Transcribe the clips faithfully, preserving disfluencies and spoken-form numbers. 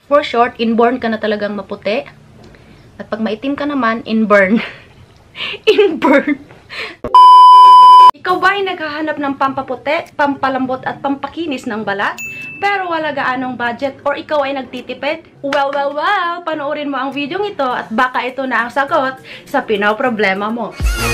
For short, inborn ka na talagang maputi. At pag maitim ka naman, inburn. Inburn. Ikaw ba ay naghahanap ng pampaputi, pampalambot at pampakinis ng balat? Pero wala gaanong budget or ikaw ay nagtitipid? Well, well, well, panoorin mo ang video ito at baka ito na ang sagot sa pinoproblema mo.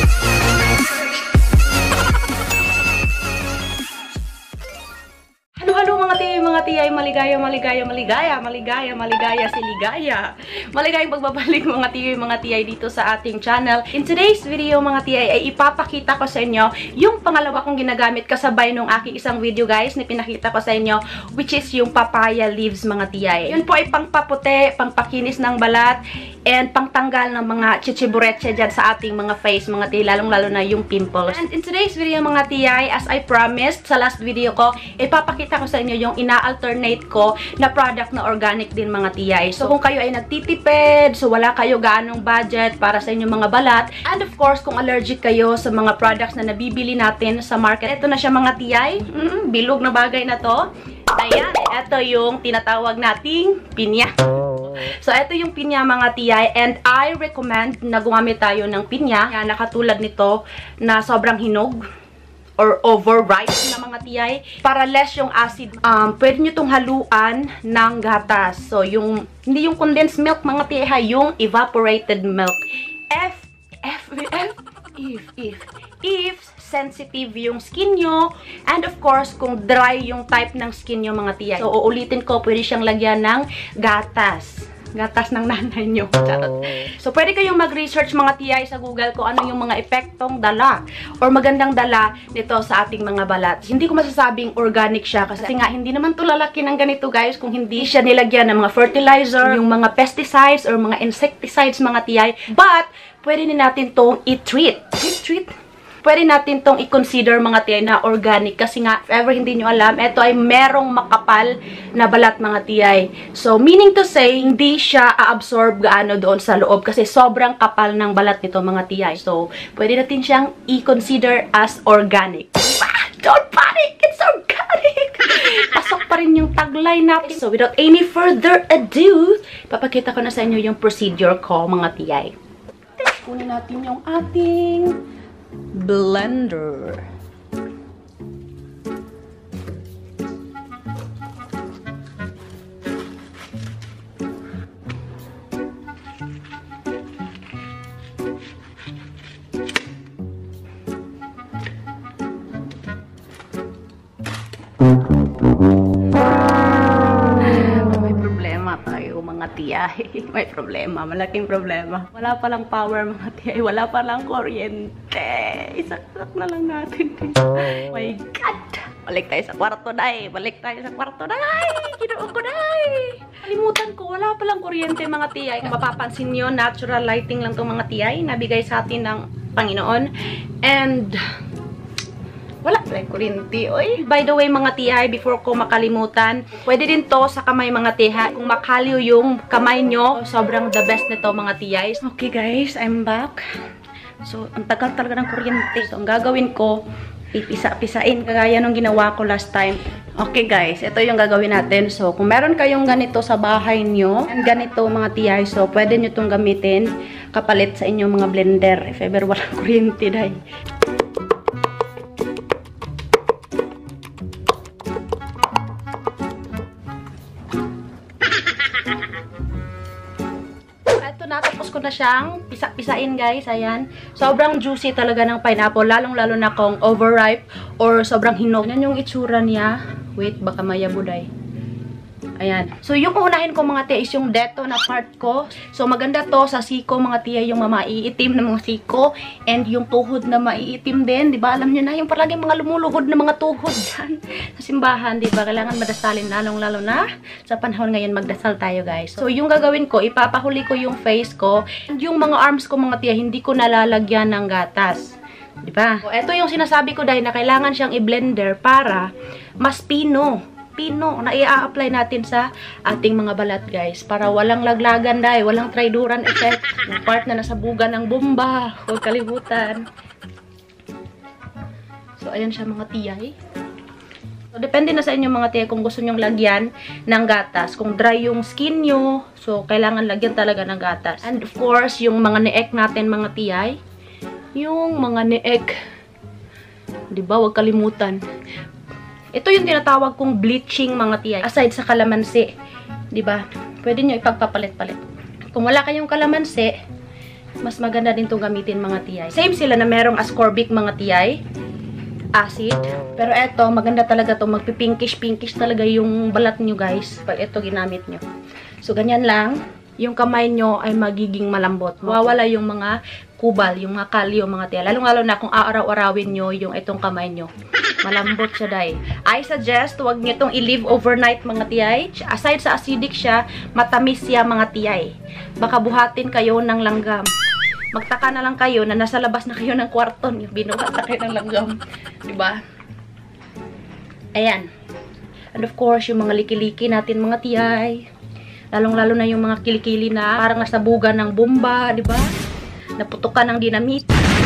Halo mga tiyay, mga tiyay, maligaya, maligaya, maligaya, maligaya, maligaya, siligaya. Maligayang pagbabalik mga tiyay, mga tiyay dito sa ating channel. In today's video mga tiyay ay ipapakita ko sa inyo yung pangalawa kong ginagamit kasabay nung aking isang video guys na pinakita ko sa inyo, which is yung papaya leaves mga tiyay. Yun po ay pangpaputi, pangpakinis ng balat, and pangtanggal ng mga chichibureche dyan sa ating mga face mga tiyay, lalong lalo na yung pimples. And in today's video mga tiyay, as I promised sa last video ko, ipapakita ko sa inyo yung ina-alternate ko na product na organic din mga tiyay. So kung kayo ay nagtitipid, so wala kayo gaanong budget para sa inyong mga balat, and of course kung allergic kayo sa mga products na nabibili natin sa market, ito na siya mga tiyay. Mm, bilog na bagay na to. Ayan, ito yung tinatawag nating pinya. So, ito yung pinya mga tiyay, and I recommend na gumamit tayo ng pinya. Yan, nakatulad nito na sobrang hinog or overripe na mga tiyay. Para less yung acid, um, pwede nyo itong haluan ng gatas. So, yung, hindi yung condensed milk mga tiyay ha, yung evaporated milk. F, F, F, if, if, if, sensitive yung skin nyo, and of course, kung dry yung type ng skin nyo mga tiyay. So, uulitin ko, pwede siyang lagyan ng gatas. Gatas ng nanay nyo. Charot. So, pwede kayong mag-research mga tiyay sa Google kung ano yung mga epektong dala or magandang dala nito sa ating mga balat. Hindi ko masasabing organic siya kasi nga hindi naman to lalaki ng ganito guys kung hindi siya nilagyan ng mga fertilizer, yung mga pesticides or mga insecticides mga tiyay. But, pwede din natin tong i-treat. I-treat? Pwede natin tong i-consider mga tiyay na organic kasi nga, if ever hindi nyo alam, ito ay merong makapal na balat mga tiyay. So, meaning to say, hindi siya a-absorb gaano doon sa loob kasi sobrang kapal ng balat nito mga tiyay. So, pwede natin siyang i-consider as organic. Ah, don't panic! It's organic! Pasok pa rin yung tagline natin. So, without any further ado, papakita ko na sa inyo yung procedure ko mga tiyay. Kunin natin yung ating blender. May problema tayo mga tiyay. May problema, malaking problema. Wala palang power mga tiyay, wala palang kuryente. Isaksak na lang natin. Oh my God! Balik tayo sa kwarto, day. Balik tayo sa kwarto, day. Kinuo ko, day. Kalimutan ko, wala palang kuryente mga tiyay. Kung mapapansin nyo, natural lighting lang itong mga tiyay. Nabigay sa atin ng Panginoon. And wala palang kuryente. Oy. By the way mga tiyay, before ko makalimutan, pwede din to sa kamay mga tiyay. Kung makaliw yung kamay nyo, sobrang the best nito mga tiyay. Okay guys, I'm back. So, ang tagal talaga ng kuryente. So, ang gagawin ko, ipisa-pisain kagaya nung ginawa ko last time. Okay guys, ito yung gagawin natin. So, kung meron kayong ganito sa bahay nyo, and ganito mga tiyay, so pwede nyo itong gamitin kapalit sa inyong mga blender. If ever walang kuryente, dahil. Natapos ko na siyang pisa-pisain guys, ayan. Sobrang juicy talaga ng pineapple, lalong-lalo na kung overripe or sobrang hinog. Yan yung itsura niya. Wait, baka mayabuday. Ayan. So, yung unahin ko mga tiya is yung deto na part ko. So, maganda to sa siko mga tiya, yung maiitim na mga siko. And yung tuhod na maiitim din. Diba? Alam nyo na, yung palaging mga lumuluhod na mga tuhod dyan sa simbahan. Diba? Kailangan madasalin lalong-lalo na sa panahon ngayon magdasal tayo guys. So, yung gagawin ko, ipapahuli ko yung face ko. And yung mga arms ko mga tiya, hindi ko nalalagyan ng gatas. Diba? So, ito yung sinasabi ko dahil na kailangan siyang i-blender para mas pino. Pino na i-apply natin sa ating mga balat guys para walang laglagan dahil walang triduran effect yung part na nasabugan ng bomba, huwag kalimutan. So ayan siya mga tiyay, So, depende na sa inyo mga tiyay kung gusto nyong lagyan ng gatas. Kung dry yung skin nyo, so kailangan lagyan talaga ng gatas. And of course, yung mga neek natin mga tiyay, yung mga neek, diba, wag kalimutan. Ito yung tinatawag kong bleaching mga tiyay. Aside sa kalamansi, diba, pwede nyo ipagpapalit-palit. Kung wala kayong kalamansi, mas maganda din itong gamitin mga tiyay. Same sila na merong ascorbic mga tiyay, acid. Pero eto, maganda talaga to. Magpipinkish-pinkish talaga yung balat nyo guys pag ito ginamit nyo. So, ganyan lang. Yung kamay nyo ay magiging malambot. Mawawala yung mga kubal, yung mga kalyo mga tiya. Lalong-lalo na kung aaraw-arawin nyo yung itong kamay nyo. Malambot siya dahil. I suggest, huwag nyo itong i-leave overnight mga tiyay. Aside sa acidic siya, matamis siya mga tiyay. Baka buhatin kayo ng langgam. Magtaka na lang kayo na nasa labas na kayo ng kwarto niyo. Binuhat na kayo ng langgam. Diba? Ayan. And of course, yung mga liki-liki natin mga tiyay. Lalong-lalo na yung mga kilikili na parang nasabugan ng bomba. Diba? Naputukan ng dinamit.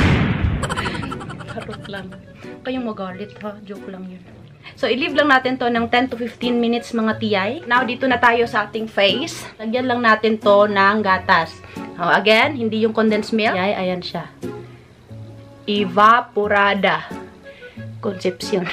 Karot lang. Kayong magalit ha. Joke lang yun. So, i-leave lang natin to ng ten to fifteen minutes mga tiyay. Now, dito na tayo sa ating face. Lagyan lang natin to ng gatas. Oh, again, hindi yung condensed milk. Ay, ayan siya. Evaporada. Concepcion.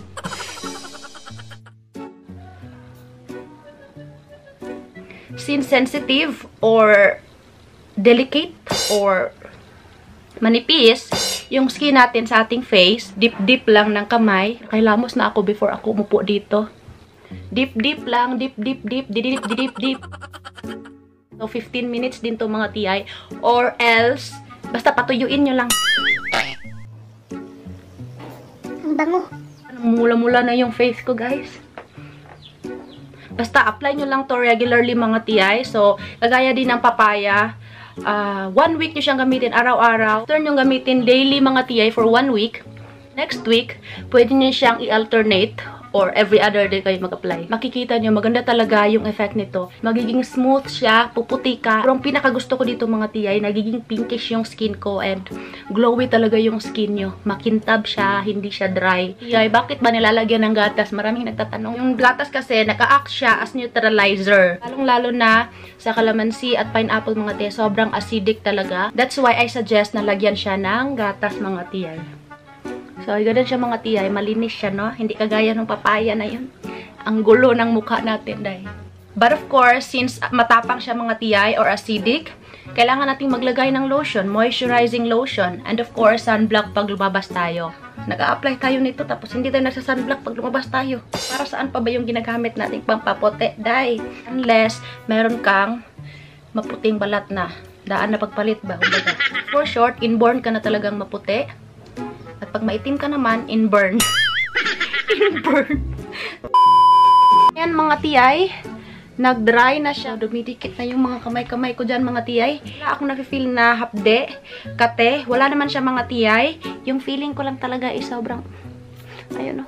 Since sensitive or delicate or manipis, yung skin natin sa ating face, dip-dip lang ng kamay. Kailamos na ako before ako umupo dito. Dip-dip lang, dip-dip-dip, didip-didip-dip. So, fifteen minutes din to mga tiyay. Or else, basta patuyuin nyo lang. Ang bango. Mula-mula na yung face ko, guys. Basta, apply nyo lang to regularly mga tiyay. So, kagaya din ng papaya. Uh, one week nyo siyang gamitin araw-araw. After nyo gamitin daily mga tiyay for one week. Next week, pwede nyo siyang i-alternate. Or every other day kayo mag-apply. Makikita nyo, maganda talaga yung effect nito. Magiging smooth siya, puputi ka. Pero ang pinakagusto ko dito mga tiyay, nagiging pinkish yung skin ko and glowy talaga yung skin nyo. Makintab siya, hindi siya dry. Tiyay, bakit ba nilalagyan ng gatas? Maraming nagtatanong. Yung gatas kasi, naka-act siya as neutralizer. Lalong-lalo na sa calamansi at pineapple mga tiyay, sobrang acidic talaga. That's why I suggest na lagyan siya ng gatas mga tiyay. So, ganun siya mga tiyay. Malinis siya, no? Hindi kagaya ng papaya na yun. Ang gulo ng mukha natin, dahil. But of course, since matapang siya mga tiyay or acidic, kailangan nating maglagay ng lotion, moisturizing lotion. And of course, sunblock pag lumabas tayo. Nag-a-apply tayo nito, tapos hindi tayo nagsa-sunblock pag lumabas tayo. Para saan pa ba yung ginagamit nating pampapote, dahil? Unless, meron kang maputing balat na. Daan na pagpalit ba? Kumbaga. For short, inborn ka na talagang maputi. At pag maitim ka naman, in-burn. In-burn. Ayan mga tiyay, nag-dry na siya. Dumidikit na yung mga kamay-kamay ko dyan mga tiyay. Wala akong nafe-feel na hapde, kate. Wala naman siya mga tiyay. Yung feeling ko lang talaga is sobrang, ayun o.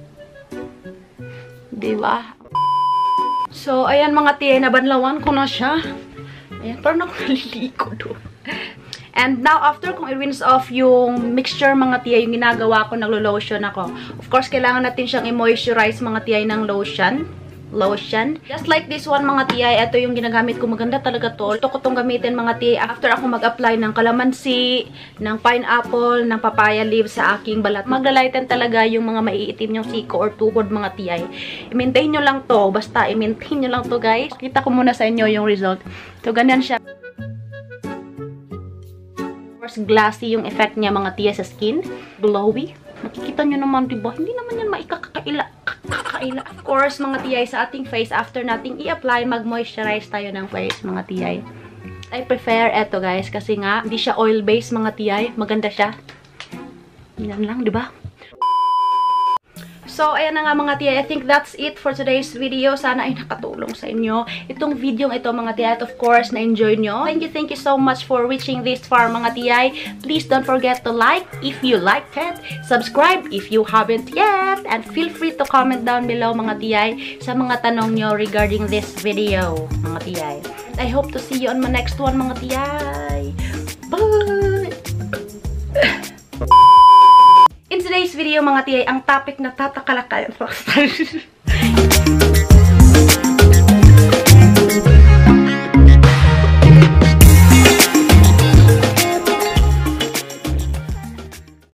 Diba? So, ayan mga tiyay, nabanlawan ko na siya. Ayan, parang ako naliliko doon. And now, after kung i-rinse off yung mixture mga tiyay, yung ginagawa ko, naglo-lotion ako. Of course, kailangan natin siyang i-moisturize mga tiyay ng lotion. Lotion. Just like this one mga tiyay, ito yung ginagamit ko. Maganda talaga to. Ito ko itong gamitin mga tiyay after ako mag-apply ng calamansi, ng pineapple, ng papaya leaves sa aking balat. Maglalighten talaga yung mga maiitim yung siko or tuhod mga tiyay. I-maintain nyo lang to. Basta i-maintain nyo lang to guys. Pakita ko muna sa inyo yung result. So, ganyan siya. Glassy yung effect niya mga tiya sa skin. Glowy. Makikita nyo naman, diba? Hindi naman yan maikakakaila. Kakakaila. Of course, mga tiyay, sa ating face, after nating i-apply, mag-moisturize tayo ng face, mga tiyay. I prefer eto guys, kasi nga, hindi siya oil-based, mga tiyay. Maganda siya. Yan lang, diba? So, ayan na nga mga tiyay. I think that's it for today's video. Sana ay nakatulong sa inyo itong video ito mga tiyay. At of course, na-enjoy nyo. Thank you, thank you so much for reaching this far mga tiyay. Please don't forget to like if you liked it. Subscribe if you haven't yet. And feel free to comment down below mga tiyay sa mga tanong nyo regarding this video mga tiyay. I hope to see you on my next one mga tiyay. Bye! In today's video mga tiyay, ang topic na tatakalakal.